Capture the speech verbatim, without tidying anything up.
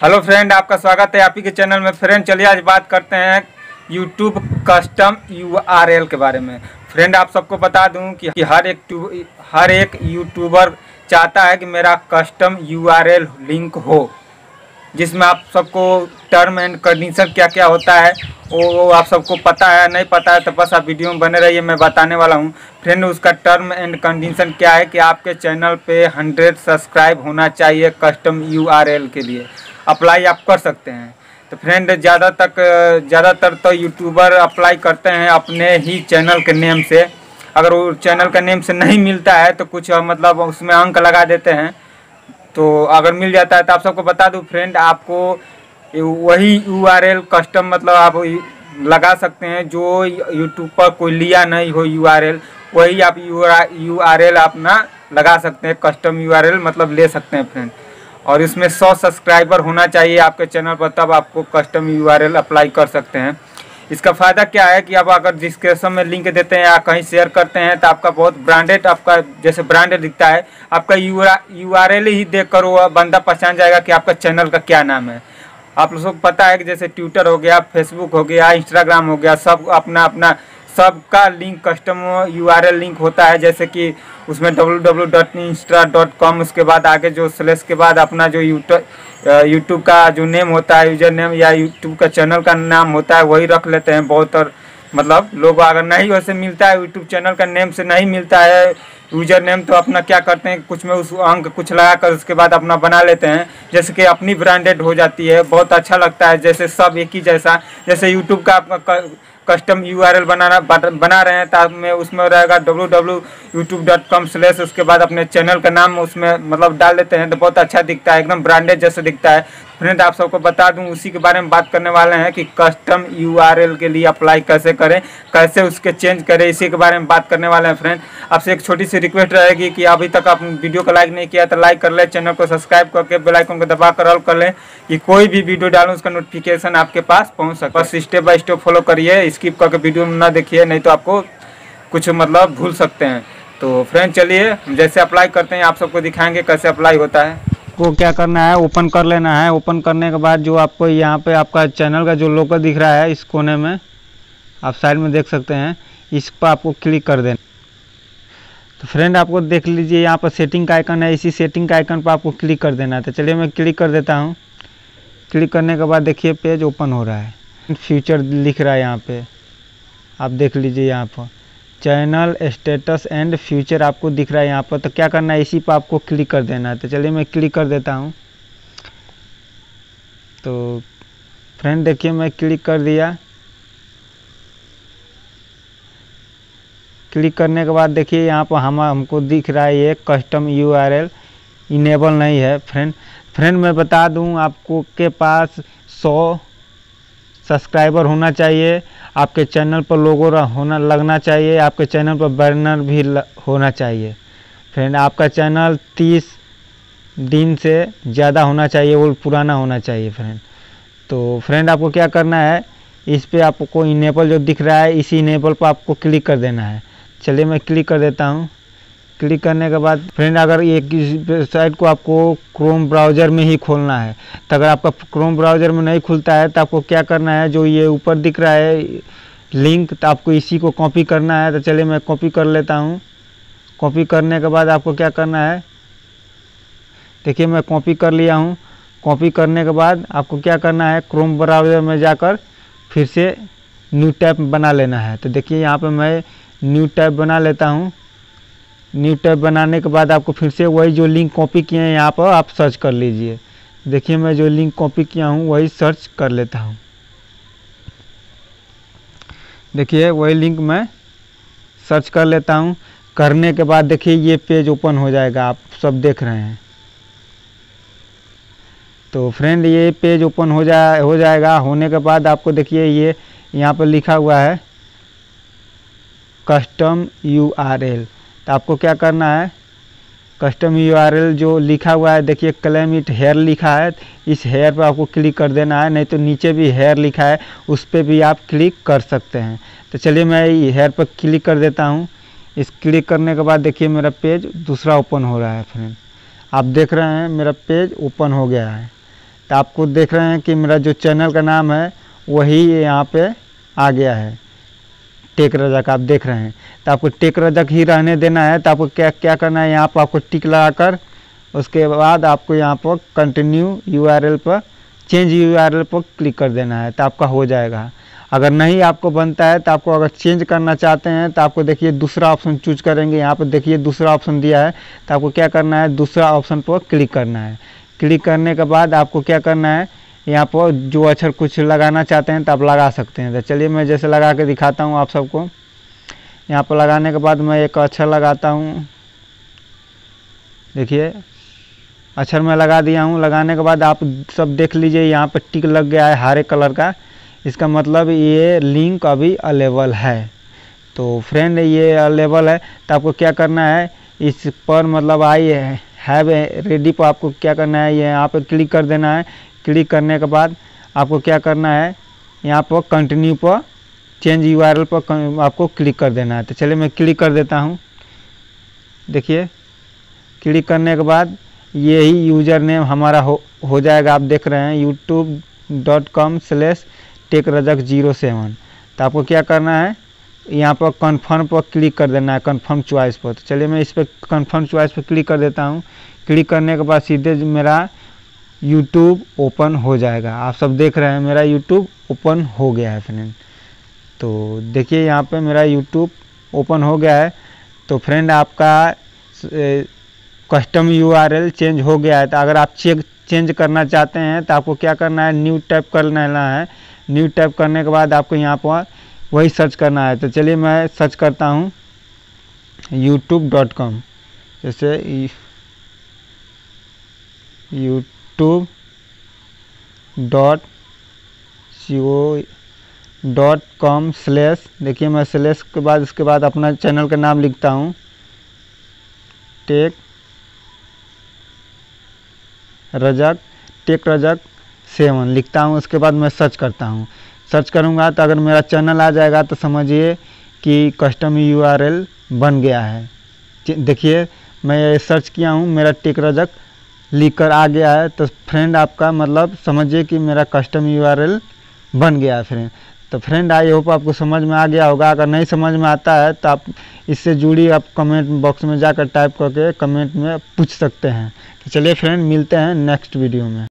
Hello friend, आपका स्वागत है आप ही के चैनल में। फ्रेंड चलिए आज बात करते हैं यूट्यूब कस्टम यूआरएल के बारे में। फ्रेंड आप सबको बता दूं कि हर एक हर एक यूट्यूबर चाहता है कि मेरा कस्टम यूआरएल लिंक हो, जिसमें आप सबको टर्म एंड कंडीशन क्या क्या होता है वो, वो आप सबको पता है। नहीं पता है तो बस आप वीडियो में बने रहिए, मैं बताने वाला हूँ। फ्रेंड उसका टर्म एंड कंडीशन क्या है कि आपके चैनल पे हंड्रेड सब्सक्राइब होना चाहिए कस्टम यूआरएल के लिए अप्लाई आप कर सकते हैं। तो फ्रेंड ज़्यादा तक ज़्यादातर तो यूट्यूबर अप्लाई करते हैं अपने ही चैनल के नेम से। अगर वो चैनल का नेम से नहीं मिलता है तो कुछ मतलब उसमें अंक लगा देते हैं, तो अगर मिल जाता है तो आप सबको बता दूं फ्रेंड, आपको वही यूआरएल कस्टम मतलब आप लगा सकते हैं जो यूट्यूब पर कोई लिया नहीं हो यूआरएल, वही आप यूआरएल अपना लगा सकते हैं, कस्टम यूआरएल मतलब ले सकते हैं फ्रेंड। और इसमें सौ सब्सक्राइबर होना चाहिए आपके चैनल पर, तब आपको कस्टम यूआरएल अप्लाई कर सकते हैं। इसका फ़ायदा क्या है कि आप अगर डिस्क्रिप्शन में लिंक देते हैं या कहीं शेयर करते हैं तो आपका बहुत ब्रांडेड, आपका जैसे ब्रांडेड दिखता है, आपका यूआरएल ही देखकर वो बंदा पहचान जाएगा कि आपका चैनल का क्या नाम है। आप लोगों को पता है कि जैसे ट्विटर हो गया, फेसबुक हो गया, इंस्टाग्राम हो गया, सब अपना अपना सबका लिंक कस्टम यूआरएल लिंक होता है। जैसे कि उसमें W W W dot insta dot com, उसके बाद आगे जो स्लैश के बाद अपना जो यूट्यूब यूट्यूब का जो नेम होता है, यूजर नेम या यूट्यूब का चैनल का नाम होता है, वही रख लेते हैं बहुत। और मतलब लोग अगर नहीं वैसे मिलता है, यूट्यूब चैनल का नेम से नहीं मिलता है यूजर नेम, तो अपना क्या करते हैं कुछ में उस अंक कुछ लगा कर उसके बाद अपना बना लेते हैं, जैसे कि अपनी ब्रांडेड हो जाती है। बहुत अच्छा लगता है, जैसे सब एक ही जैसा। जैसे यूट्यूब का आपका कस्टम यूआरएल बनाना बना रहे हैं तो में उसमें रहेगा W W YouTube dot com slash, उसके बाद अपने चैनल का नाम उसमें मतलब डाल लेते हैं तो बहुत अच्छा दिखता है, एकदम ब्रांडेड जैसे दिखता है। फ्रेंड आप सबको बता दूं उसी के बारे में बात करने वाले हैं कि कस्टम यूआरएल के लिए अप्लाई कैसे करें, कैसे उसके चेंज करें, इसी के बारे में बात करने वाले हैं। फ्रेंड आपसे एक छोटी सी रिक्वेस्ट रहेगी कि अभी तक आप वीडियो को लाइक नहीं किया तो लाइक कर ले, चैनल को सब्सक्राइब करके बेल आइकन को दबा कर ऑल कर लें कि कोई भी वीडियो डालूं उसका नोटिफिकेशन आपके पास पहुंच सके। बस स्टेप बाय स्टेप फॉलो करिए, स्किप करके वीडियो में ना देखिए, नहीं तो आपको कुछ मतलब भूल सकते हैं। तो फ्रेंड चलिए जैसे अप्लाई करते हैं आप सबको दिखाएंगे कैसे अप्लाई होता है। को क्या करना है, ओपन कर लेना है। ओपन करने के बाद जो आपको यहाँ पे आपका चैनल का जो लोगो दिख रहा है इस कोने में, आप साइड में देख सकते हैं, इस पर आपको क्लिक कर देना। तो फ्रेंड आपको देख लीजिए यहाँ पर सेटिंग का आइकन है, इसी सेटिंग का आइकन पर आपको क्लिक कर देना है। तो चलिए मैं क्लिक कर देता हूँ। क्लिक करने के बाद देखिए पेज ओपन हो रहा है, फ्यूचर लिख रहा है यहाँ पे, आप देख लीजिए यहाँ पर चैनल स्टेटस एंड फ्यूचर आपको दिख रहा है यहाँ पर। तो क्या करना है, इसी पर आपको क्लिक कर देना है। तो चलिए मैं क्लिक कर देता हूँ। तो फ्रेंड देखिए मैं क्लिक कर दिया। क्लिक करने के बाद देखिए यहाँ पर हम हमको दिख रहा है ये कस्टम यूआरएल इनेबल नहीं है। फ्रेंड फ्रेंड मैं बता दूँ आपको के पास सौ सब्सक्राइबर होना चाहिए, आपके चैनल पर लोगो होना लगना चाहिए, आपके चैनल पर बैनर भी होना चाहिए। फ्रेंड आपका चैनल तीस दिन से ज़्यादा होना चाहिए, वो पुराना होना चाहिए फ्रेंड। तो फ्रेंड आपको क्या करना है, इस पे आपको इनेबल जो दिख रहा है इसी इनेबल पर आपको क्लिक कर देना है। चलिए मैं क्लिक कर देता हूँ। क्लिक करने के बाद फ्रेंड अगर एक वेबसाइट को आपको क्रोम ब्राउज़र में ही खोलना है, तो अगर आपका क्रोम ब्राउज़र में नहीं खुलता है तो आपको क्या करना है, जो ये ऊपर दिख रहा है लिंक, तो आपको इसी को कॉपी करना है। तो चलिए मैं कॉपी कर लेता हूँ। कॉपी करने के बाद आपको क्या करना है, देखिए मैं कॉपी कर लिया हूँ। कॉपी करने के बाद आपको क्या करना है, क्रोम ब्राउज़र में जाकर फिर से न्यू टैब बना लेना है। तो देखिए यहाँ पर मैं न्यू टैब बना लेता हूँ। न्यू टैब बनाने के बाद आपको फिर से वही जो लिंक कॉपी किए हैं यहाँ पर आप सर्च कर लीजिए। देखिए मैं जो लिंक कॉपी किया हूँ वही सर्च कर लेता हूँ। देखिए वही लिंक मैं सर्च कर लेता हूँ। करने के बाद देखिए ये पेज ओपन हो जाएगा, आप सब देख रहे हैं। तो फ्रेंड ये पेज ओपन हो जाए हो जाएगा। होने के बाद आपको देखिए ये यहाँ पर लिखा हुआ है कस्टम यूआरएल। तो आपको क्या करना है, कस्टम यूआरएल जो लिखा हुआ है देखिए क्लेम इट हेयर लिखा है, इस हेयर पर आपको क्लिक कर देना है, नहीं तो नीचे भी हेयर लिखा है उस पर भी आप क्लिक कर सकते हैं। तो चलिए मैं हेयर पर क्लिक कर देता हूँ। इस क्लिक करने के बाद देखिए मेरा पेज दूसरा ओपन हो रहा है। फ्रेंड आप देख रहे हैं मेरा पेज ओपन हो गया है। तो आपको देख रहे हैं कि मेरा जो चैनल का नाम है वही यहाँ पे आ गया है, टेक रजक, आप देख रहे हैं। तो आपको टेक रजक ही रहने देना है। तो आपको क्या क्या करना है, यहाँ पर आपको टिक लगाकर उसके बाद आपको यहाँ पर कंटिन्यू यूआरएल पर चेंज यूआरएल पर क्लिक कर देना है, तो आपका हो जाएगा। अगर नहीं आपको बनता है तो आपको अगर चेंज करना चाहते हैं तो आपको देखिए दूसरा ऑप्शन चूज करेंगे। यहाँ पर देखिए दूसरा ऑप्शन दिया है, तो आपको क्या करना है, दूसरा ऑप्शन पर क्लिक करना है। क्लिक करने के बाद आपको क्या करना है, यहाँ पर जो अक्षर कुछ लगाना चाहते हैं तो आप लगा सकते हैं। तो चलिए मैं जैसे लगा के दिखाता हूँ आप सबको। यहाँ पर लगाने के बाद मैं एक अक्षर लगाता हूँ, देखिए अक्षर मैं लगा दिया हूँ। लगाने के बाद आप सब देख लीजिए यहाँ पर टिक लग गया है हरे कलर का, इसका मतलब ये लिंक अभी अवेलेबल है। तो फ्रेंड ये अवेलेबल है, तो आपको क्या करना है, इस पर मतलब आई हैव रेडी पर आपको क्या करना है, ये यहाँ पर क्लिक कर देना है। क्लिक करने के बाद आपको क्या करना है, यहाँ पर कंटिन्यू पर चेंज यूआरएल पर आपको क्लिक कर देना है। तो चलिए मैं क्लिक कर देता हूँ। देखिए क्लिक करने के बाद यही यूज़र नेम हमारा हो हो जाएगा, आप देख रहे हैं YouTube dot com slash tech Rajak zero seven. तो आपको क्या करना है, यहाँ पर कन्फर्म पर क्लिक कर देना है, कन्फर्म चॉइस पर। तो चलिए मैं इस पर कन्फर्म चॉइस पर क्लिक कर देता हूँ। क्लिक करने के बाद सीधे मेरा यूट्यूब ओपन हो जाएगा। आप सब देख रहे हैं मेरा यूट्यूब ओपन हो गया है फ्रेंड। तो देखिए यहाँ पे मेरा यूट्यूब ओपन हो गया है। तो फ्रेंड आपका कस्टम यूआरएल चेंज हो गया है। तो अगर आप चेक चेंज करना चाहते हैं तो आपको क्या करना है, न्यू टैप कर लेना है। न्यू टैप करने के बाद आपको यहाँ पर वही सर्च करना है। तो चलिए मैं सर्च करता हूँ यूट्यूब डॉट कॉम, जैसे YouTube dot C O dot com slash, देखिए मैं स्लैश के बाद इसके बाद अपना चैनल का नाम लिखता हूँ, tech Rajak tech Rajak seven लिखता हूँ। उसके बाद मैं सर्च करता हूँ। सर्च करूँगा तो अगर मेरा चैनल आ जाएगा तो समझिए कि कस्टम यूआरएल बन गया है। देखिए मैं ये सर्च किया हूँ, मेरा टेक रजक लिख कर आ गया है। तो फ्रेंड आपका मतलब समझिए कि मेरा कस्टम यूआरएल बन गया है फ्रेंड। तो फ्रेंड आई होप आपको समझ में आ गया होगा। अगर नहीं समझ में आता है तो आप इससे जुड़ी आप कमेंट बॉक्स में जाकर टाइप करके कमेंट में पूछ सकते हैं। तो चलिए फ्रेंड मिलते हैं नेक्स्ट वीडियो में।